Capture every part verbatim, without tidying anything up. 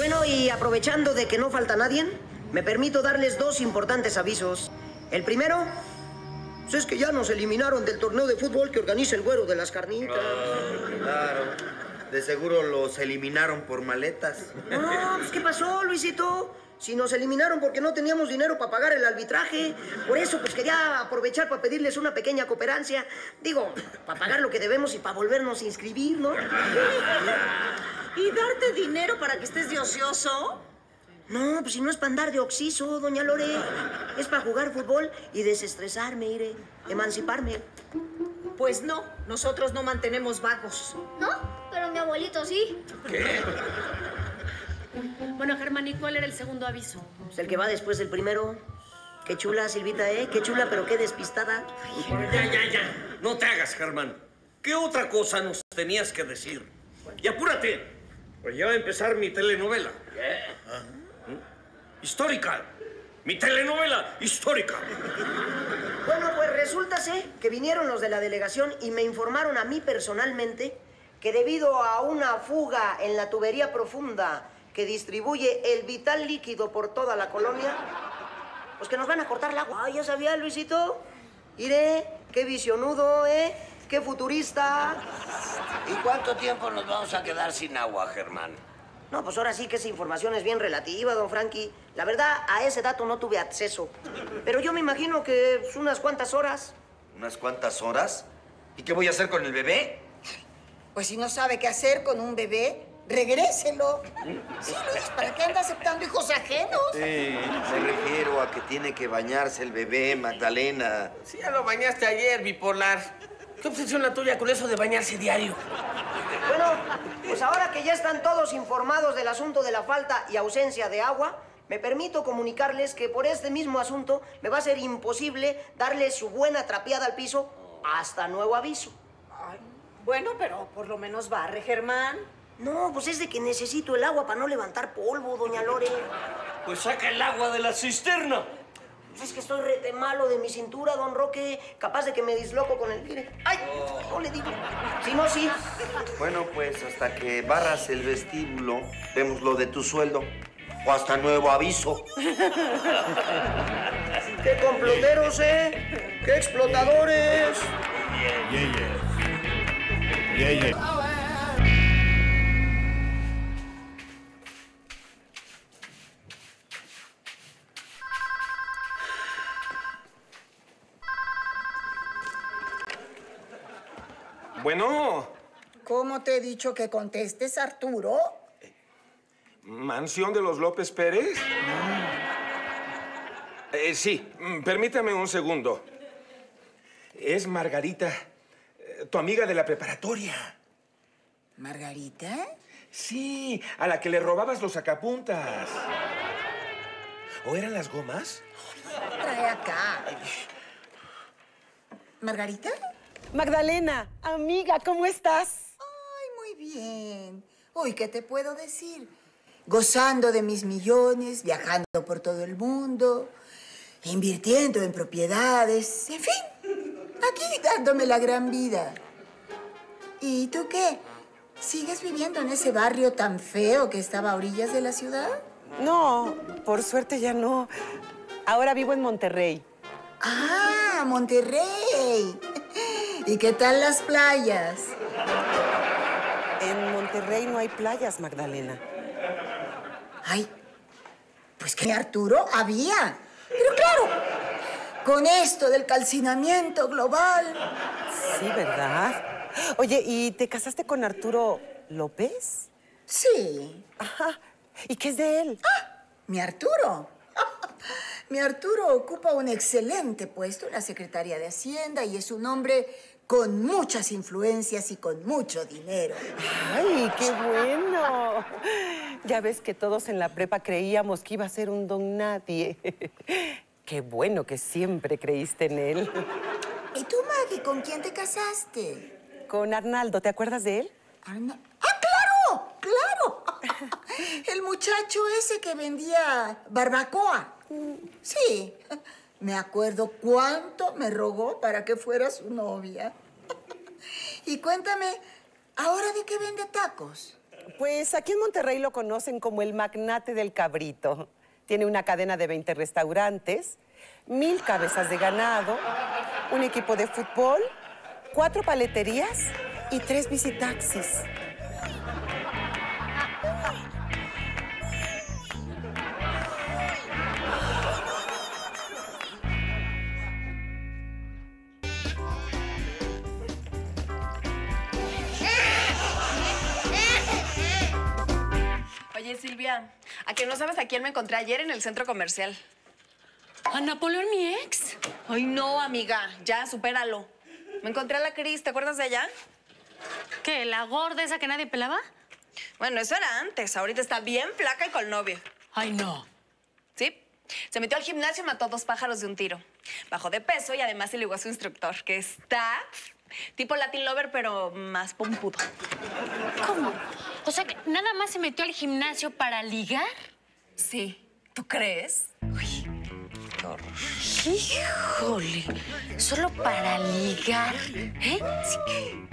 Bueno, y aprovechando de que no falta nadie, me permito darles dos importantes avisos. El primero, pues es que ya nos eliminaron del torneo de fútbol que organiza el Güero de las Carnitas. Oh, claro. De seguro los eliminaron por maletas. No, pues ¿qué pasó, Luisito? Si nos eliminaron porque no teníamos dinero para pagar el arbitraje. Por eso, pues quería aprovechar para pedirles una pequeña cooperancia. Digo, para pagar lo que debemos y para volvernos a inscribir, ¿no? ¿Y darte dinero para que estés de ocioso? No, pues si no es para andar de oxiso, doña Lore. Es para jugar fútbol y desestresarme, iré, emanciparme. Pues no, nosotros no mantenemos vagos. ¿No? Pero mi abuelito sí. ¿Qué? Bueno, Germán, ¿y cuál era el segundo aviso? Pues el que va después del primero. Qué chula, Silvita, ¿eh? Qué chula, pero qué despistada. Ya, ya, ya. No te hagas, Germán. ¿Qué otra cosa nos tenías que decir? Y apúrate, pues ya va a empezar mi telenovela. ¿Qué? Histórica. Mi telenovela histórica. Bueno, pues resulta que vinieron los de la delegación y me informaron a mí personalmente que debido a una fuga en la tubería profunda que distribuye el vital líquido por toda la colonia, pues que nos van a cortar el agua. Ay, ¿ya sabía, Luisito? Iré, qué visionudo, ¿eh? Qué futurista. ¿Y cuánto tiempo nos vamos a quedar sin agua, Germán? No, pues ahora sí que esa información es bien relativa, don Frankie. La verdad, a ese dato no tuve acceso. Pero yo me imagino que pues, unas cuantas horas. ¿Unas cuantas horas? ¿Y qué voy a hacer con el bebé? Pues si no sabe qué hacer con un bebé, regréselo. Sí, Luis, ¿para qué anda aceptando hijos ajenos? Sí, me refiero a que tiene que bañarse el bebé, Magdalena. Sí, ya lo bañaste ayer, bipolar. ¿Qué obsesión la tuya con eso de bañarse diario? Bueno, pues ahora que ya están todos informados del asunto de la falta y ausencia de agua, me permito comunicarles que por este mismo asunto me va a ser imposible darles su buena trapeada al piso hasta nuevo aviso. Ay, bueno, pero por lo menos barre, Germán. No, pues es de que necesito el agua para no levantar polvo, doña Lore. Pues saca el agua de la cisterna. Pues es que estoy rete malo de mi cintura, don Roque. Capaz de que me disloco con el... Mire. ¡Ay! No le digo. Si no, sí. Bueno, pues hasta que barras el vestíbulo, vemos lo de tu sueldo. O hasta nuevo aviso. ¡Qué comploteros, eh! ¡Qué explotadores! Yeah, yeah. Yeah, yeah. Bueno. ¿Cómo te he dicho que contestes, Arturo? ¿Mansión de los López Pérez? Eh, sí, permítame un segundo. Es Margarita, eh, tu amiga de la preparatoria. ¿Margarita? Sí, a la que le robabas los sacapuntas. ¿O eran las gomas? Trae acá. ¿Margarita? Magdalena, amiga, ¿cómo estás? Ay, muy bien. Uy, ¿qué te puedo decir? Gozando de mis millones, viajando por todo el mundo, invirtiendo en propiedades, en fin, aquí dándome la gran vida. ¿Y tú qué? ¿Sigues viviendo en ese barrio tan feo que estaba a orillas de la ciudad? No, por suerte ya no. Ahora vivo en Monterrey. ¡Ah, Monterrey! ¿Y qué tal las playas? En Monterrey no hay playas, Magdalena. Ay, pues que Arturo había. Pero claro, con esto del calcinamiento global. Sí, ¿verdad? Oye, ¿y te casaste con Arturo López? Sí. Ajá. ¿Y qué es de él? Ah, mi Arturo. Mi Arturo ocupa un excelente puesto en la Secretaría de Hacienda y es un hombre con muchas influencias y con mucho dinero. ¡Ay, qué bueno! Ya ves que todos en la prepa creíamos que iba a ser un don nadie. Qué bueno que siempre creíste en él. ¿Y tú, Maggie, con quién te casaste? Con Arnaldo, ¿te acuerdas de él? Arna... ¡Ah, claro! ¡Claro! El muchacho ese que vendía barbacoa. Sí. Me acuerdo cuánto me rogó para que fuera su novia. Y cuéntame, ¿ahora de qué vende tacos? Pues aquí en Monterrey lo conocen como el magnate del cabrito. Tiene una cadena de veinte restaurantes, mil cabezas de ganado, un equipo de fútbol, cuatro paleterías y tres bicitaxis. Oye, Silvia, ¿a que no sabes a quién me encontré ayer en el centro comercial? ¿A Napoleón, mi ex? Ay, no, amiga, ya, supéralo. Me encontré a la Cris, ¿te acuerdas de ella? ¿Qué, la gorda esa que nadie pelaba? Bueno, eso era antes. Ahorita está bien flaca y con novio. Ay, no. ¿Sí? Se metió al gimnasio y mató a dos pájaros de un tiro. Bajó de peso y además se ligó a su instructor, que está tipo Latin Lover, pero más pompudo. ¿Cómo? O sea, que nada más se metió al gimnasio para ligar. Sí. ¿Tú crees? Uy, qué horror. Híjole, solo para ligar, ¿eh? Sí.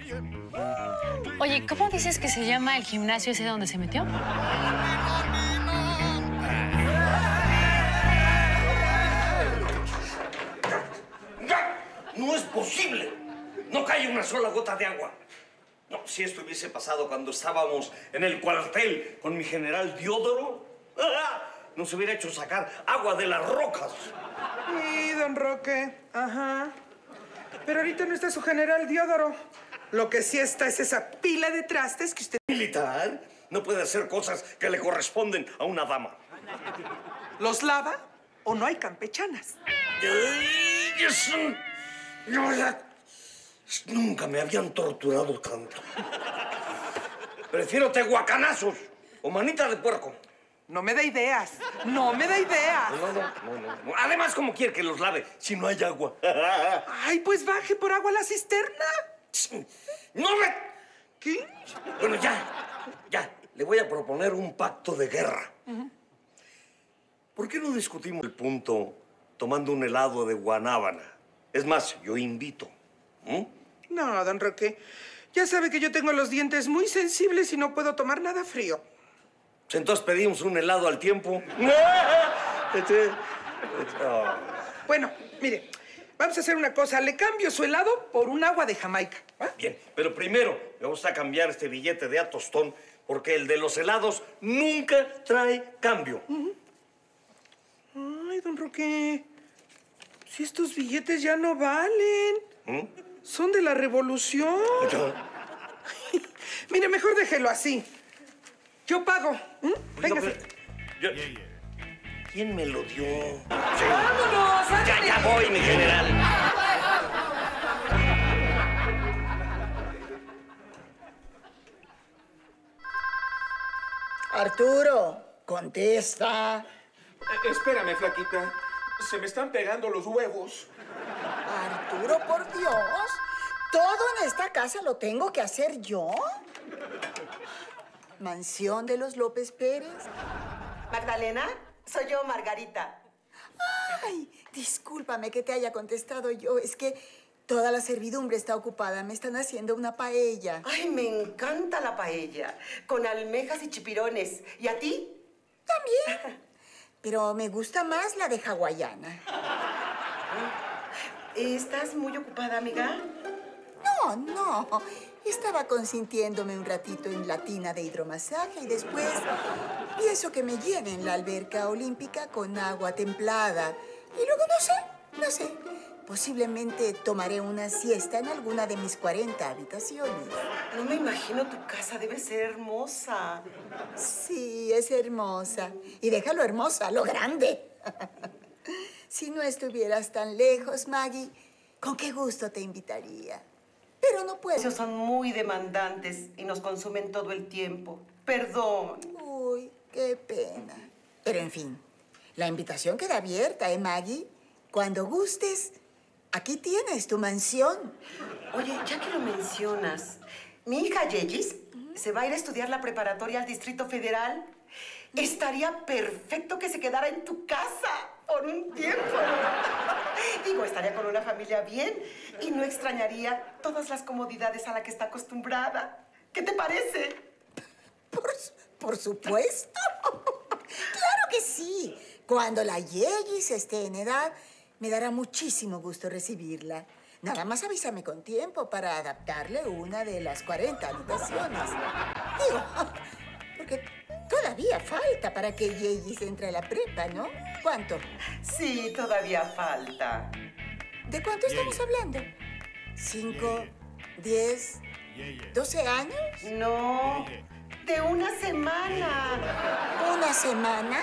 Oye, ¿cómo dices que se llama el gimnasio ese donde se metió? ¡No es posible! No cae una sola gota de agua. No, si esto hubiese pasado cuando estábamos en el cuartel con mi general Diodoro, ¡ah! Nos hubiera hecho sacar agua de las rocas. Sí, don Roque, ajá. Pero ahorita no está su general Diodoro. Lo que sí está es esa pila de trastes que usted... ¿Militar? No puede hacer cosas que le corresponden a una dama. ¿Los lava o no hay campechanas? Ay, eso... No, ya... Nunca me habían torturado tanto. Prefiero tehuacanazos o manita de puerco. No me da ideas. No me da ideas. No, no, no, no, no. Además, ¿cómo quiere que los lave si no hay agua? Ay, pues baje por agua a la cisterna. ¡No me... ¿Qué? Bueno, ya, ya. Le voy a proponer un pacto de guerra. Uh-huh. ¿Por qué no discutimos el punto tomando un helado de guanábana? Es más, yo invito. ¿Mm? No, don Roque. Ya sabe que yo tengo los dientes muy sensibles y no puedo tomar nada frío. Entonces pedimos un helado al tiempo. Bueno, mire, vamos a hacer una cosa. Le cambio su helado por un agua de Jamaica. ¿Ah? Bien, pero primero me gusta cambiar este billete de a tostón porque el de los helados nunca trae cambio. Uh-huh. Ay, don Roque, si estos billetes ya no valen. ¿Mm? Son de la revolución. Mire, mejor déjelo así. Yo pago. ¿Mm? Venga. No, yo... ¿Quién me lo dio? Sí. ¡Vámonos! Ya, ya voy, mi general. Arturo, contesta. Eh, espérame, flaquita. Se me están pegando los huevos. Arturo, por Dios. ¿Todo en esta casa lo tengo que hacer yo? ¿Mansión de los López Pérez? Magdalena, soy yo, Margarita. Ay, discúlpame que te haya contestado yo. Es que toda la servidumbre está ocupada. Me están haciendo una paella. Ay, me encanta la paella. Con almejas y chipirones. ¿Y a ti? También. Pero me gusta más la de hawaiana. ¿Estás muy ocupada, amiga? No, no. Estaba consintiéndome un ratito en la tina de hidromasaje y después pienso que me llenen la alberca olímpica con agua templada. Y luego no sé, no sé. Posiblemente tomaré una siesta en alguna de mis cuarenta habitaciones. No me imagino tu casa, debe ser hermosa. Sí, es hermosa. Y déjalo hermosa, lo grande. Si no estuvieras tan lejos, Maggie, con qué gusto te invitaría. Pero no puedo. Ellos son muy demandantes y nos consumen todo el tiempo. Perdón. Uy, qué pena. Pero en fin, la invitación queda abierta, ¿eh, Maggie? Cuando gustes, aquí tienes tu mansión. Oye, ya que lo mencionas, mi hija Yeyis ¿Mm? se va a ir a estudiar la preparatoria al Distrito Federal. ¿Mm? Estaría perfecto que se quedara en tu casa por un tiempo. Digo, estaría con una familia bien y no extrañaría todas las comodidades a las que está acostumbrada. ¿Qué te parece? Por, por supuesto. Claro que sí. Cuando la Yeyis esté en edad, me dará muchísimo gusto recibirla. Nada más avísame con tiempo para adaptarle una de las cuarenta habitaciones. Digo, porque todavía falta para que Yeyis entre a la prepa, ¿no? ¿Cuánto? Sí, todavía falta. ¿De cuánto estamos hablando? ¿Cinco, diez, doce años? No, de una semana. ¿Una semana?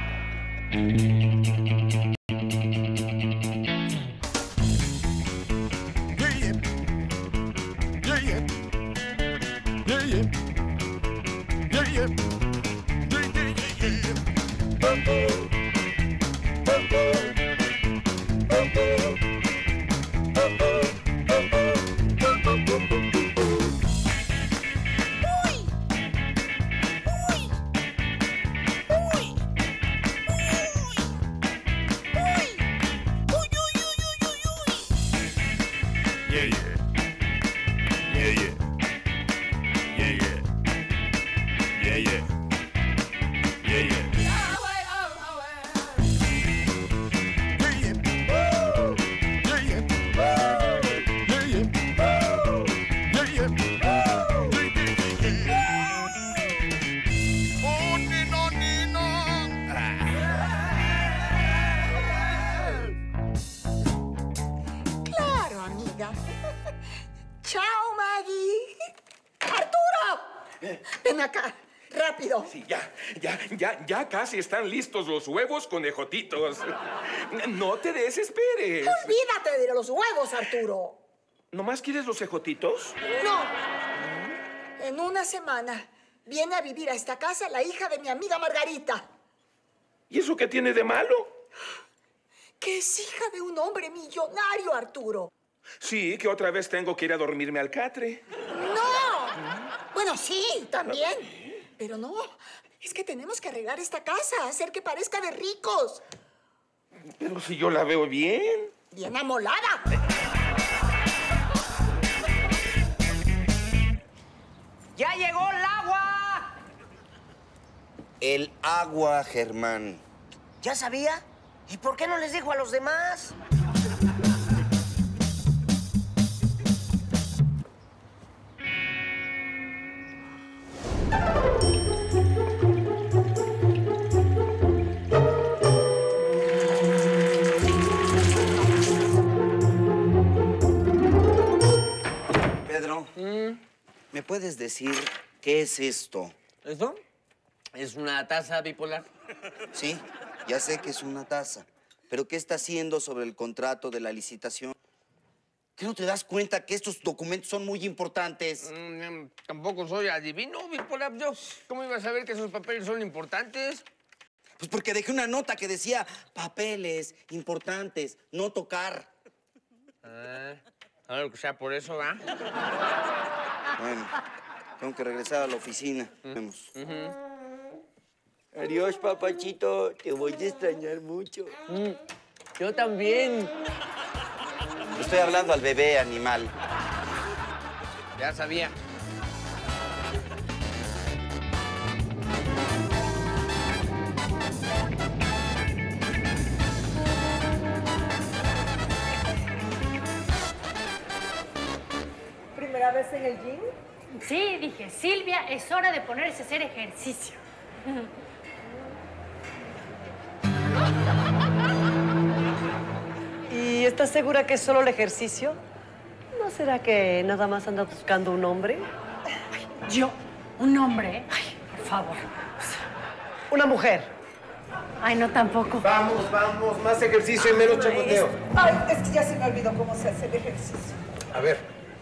¡Chao, Maggie! ¡Arturo! Ven acá, rápido. Sí, ya, ya, ya, ya casi están listos los huevos con ejotitos. No te desesperes. Olvídate de los huevos, Arturo. ¿Nomás quieres los ejotitos? No. En una semana viene a vivir a esta casa la hija de mi amiga Margarita. ¿Y eso qué tiene de malo? Que es hija de un hombre millonario, Arturo. Sí, que otra vez tengo que ir a dormirme al catre. ¡No! Bueno, sí, también. Pero no, es que tenemos que arreglar esta casa, hacer que parezca de ricos. Pero si yo la veo bien. Bien amolada. ¡Ya llegó el agua! El agua, Germán. ¿Ya sabía? ¿Y por qué no les dijo a los demás? Pedro, ¿me puedes decir qué es esto? ¿Esto? Es una taza bipolar. Sí, ya sé que es una taza. ¿Pero qué está haciendo sobre el contrato de la licitación? ¿Qué no te das cuenta que estos documentos son muy importantes? Mm, tampoco soy adivino, bipolar. Yo, ¿cómo iba a saber que esos papeles son importantes? Pues porque dejé una nota que decía papeles importantes, no tocar. Ah, algo que sea por eso, ¿va? Bueno, tengo que regresar a la oficina. Vemos. Uh-huh. Adiós, papachito. Te voy a extrañar mucho. Mm, yo también. Estoy hablando al bebé, animal. Ya sabía. ¿Primera vez en el gym? Sí, dije, Silvia, es hora de ponerse a hacer ejercicio. ¿Y estás segura que es solo el ejercicio? ¿No será que nada más andas buscando un hombre? Ay, ¿yo? ¿Un hombre? Ay, por favor. Una mujer. Ay, no, tampoco. Vamos, vamos, más ejercicio y menos chapoteo. Ay, es que ya se me olvidó cómo se hace el ejercicio. A ver.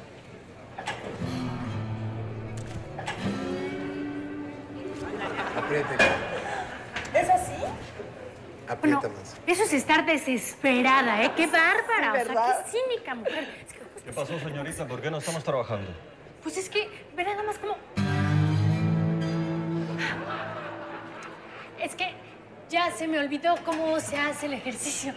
Apriete. ¿Es así? Aprieta Bueno, más. eso es estar desesperada, ¿eh? ¡Qué bárbara! Sí, o sea, ¿verdad? qué cínica mujer. Es que, ¿Qué pasó, señorita? ¿Por qué no estamos trabajando? pues es que, ve nada más como... Es que ya se me olvidó cómo se hace el ejercicio.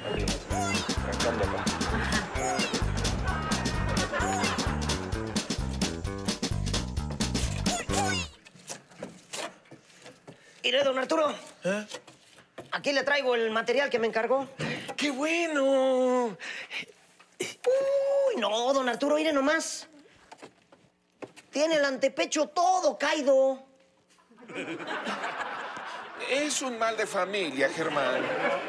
Mire, don Arturo. ¿Eh? Aquí le traigo el material que me encargó. ¡Qué bueno! Uy, no, don Arturo, mire nomás. Tiene el antepecho todo caído. Es un mal de familia, Germán.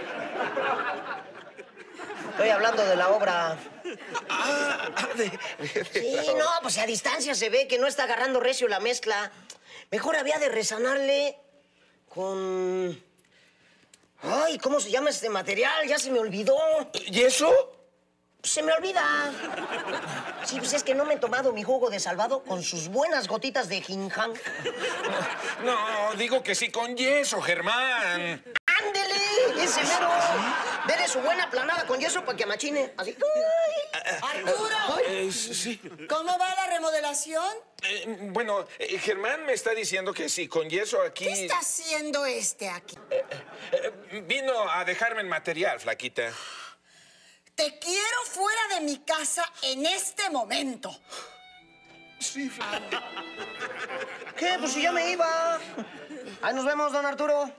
Estoy hablando de la obra. Ah, de, de, Sí, no, pues a distancia se ve que no está agarrando recio la mezcla. Mejor había de resanarle con... Ay, ¿cómo se llama este material? Ya se me olvidó. ¿Y eso? Se me olvida. Sí, pues es que no me he tomado mi jugo de salvado con sus buenas gotitas de ginján. No, digo que sí con yeso, Germán. ¡Ándele! ¡Ese mero! Dele su buena planada con yeso para que machine. Así. ¡Arturo! Eh, sí. ¿Cómo va la remodelación? Eh, bueno, eh, Germán me está diciendo que sí, con yeso aquí... ¿Qué está haciendo este aquí? Eh, vino a dejarme el material, flaquita. Te quiero fuera de mi casa en este momento. Sí, flaquita. ¿Qué? Pues si ya me iba. Ahí nos vemos, don Arturo.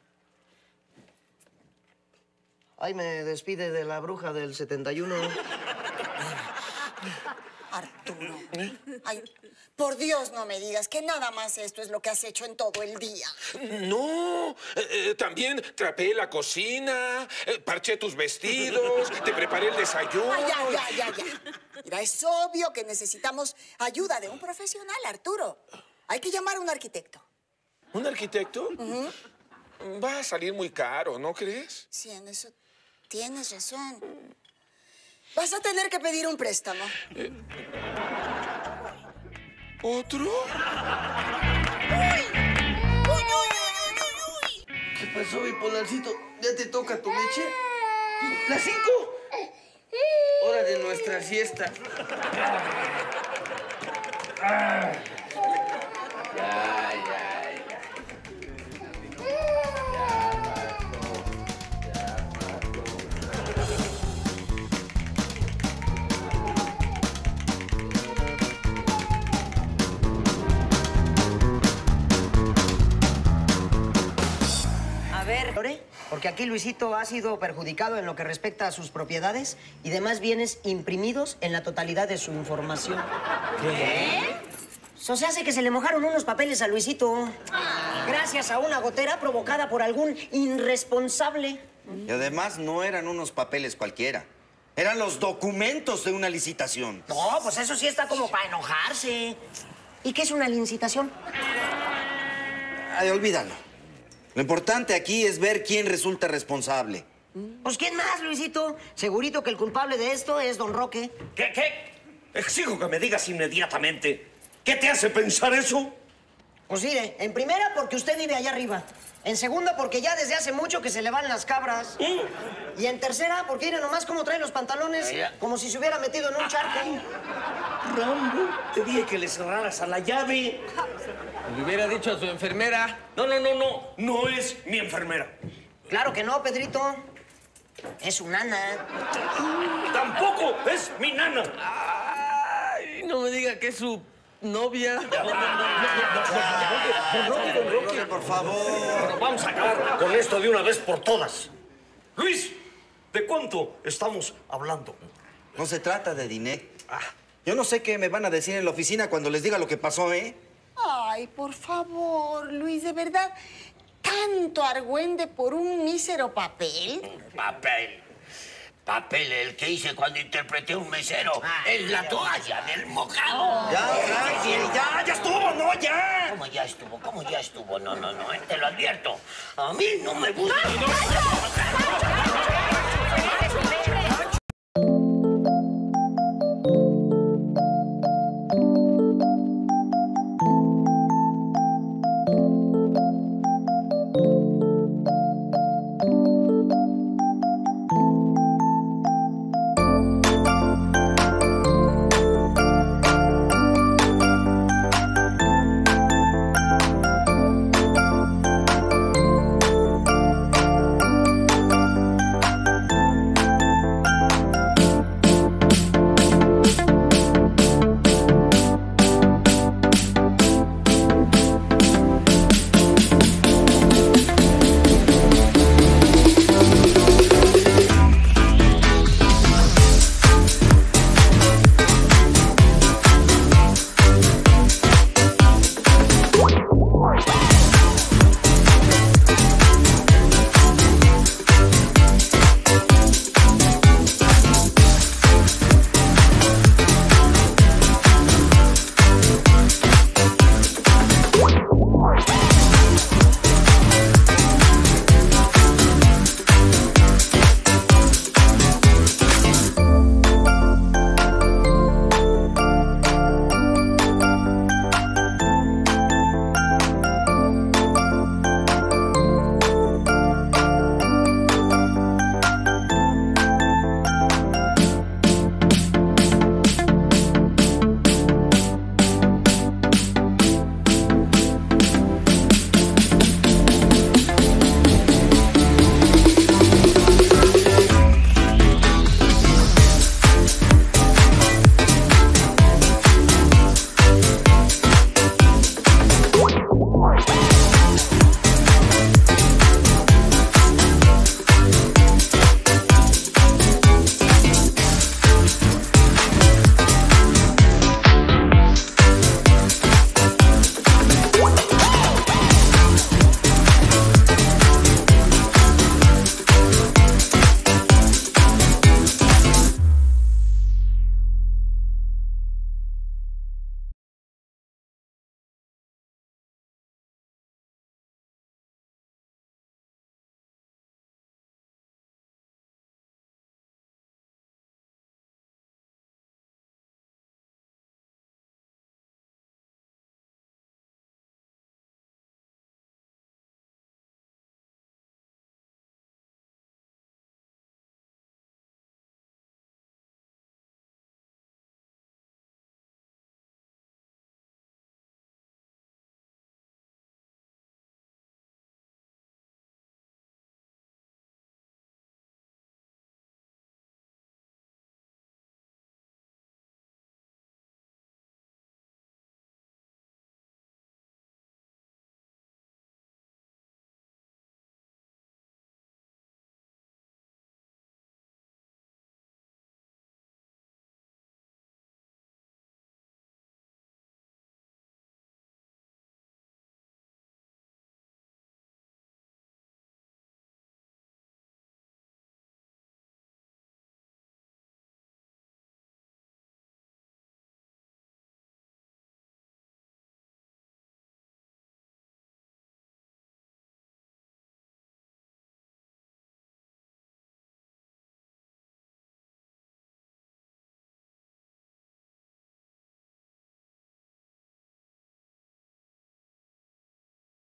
Ahí me despide de la bruja del setenta y uno. Arturo. Ay, por Dios no me digas que nada más esto es lo que has hecho en todo el día. No, eh, eh, también trapeé la cocina, eh, parché tus vestidos, te preparé el desayuno. Ay, ya, ya, ya, ya. Mira, es obvio que necesitamos ayuda de un profesional, Arturo. Hay que llamar a un arquitecto. ¿Un arquitecto? Uh-huh. Va a salir muy caro, ¿no crees? Sí, en eso tienes razón. Vas a tener que pedir un préstamo. Eh, ¿Otro? ¡Uy! ¡Uy, uy, uy, uy, uy! ¿Qué pasó, bipolarcito? ¿Ya te toca tu leche? ¿Las cinco? Hora de nuestra siesta. Ya, ya, ya. Porque aquí Luisito ha sido perjudicado en lo que respecta a sus propiedades y demás bienes imprimidos en la totalidad de su información. ¿Qué? Eso se hace que se le mojaron unos papeles a Luisito. Gracias a una gotera provocada por algún irresponsable. Y además no eran unos papeles cualquiera. Eran los documentos de una licitación. No, pues eso sí está como para enojarse. ¿Y qué es una licitación? Ay, olvídalo. Lo importante aquí es ver quién resulta responsable. Pues ¿quién más, Luisito? Segurito que el culpable de esto es don Roque. ¿Qué, qué? Exijo que me digas inmediatamente. ¿Qué te hace pensar eso? Pues mire, en primera porque usted vive allá arriba. En segunda porque ya desde hace mucho que se le van las cabras. ¿Mm? Y en tercera porque mire nomás cómo trae los pantalones, como si se hubiera metido en un charco. Rambo, te dije que le cerraras a la llave. Le hubiera dicho a su enfermera. No, no, no, no. No es mi enfermera. Claro que no, Pedrito. Es su nana. Tampoco es mi nana. Ay, no me diga que es su novia. Don Roque, por favor. Vamos a acabar con esto de una vez por todas. Luis, ¿de cuánto estamos hablando? No se trata de dinero. Yo no sé qué me van a decir en la oficina cuando les diga lo que pasó, ¿eh? Ay, por favor, Luis, de verdad, ¿tanto argüende por un mísero papel? Papel. Papel el que hice cuando interpreté a un mesero en La toalla del mojado. Ya, Frankie, ya, ya estuvo, no, ya. ¿Cómo ya estuvo? ¿Cómo ya estuvo? No, no, no, eh, te lo advierto. A mí no me gusta.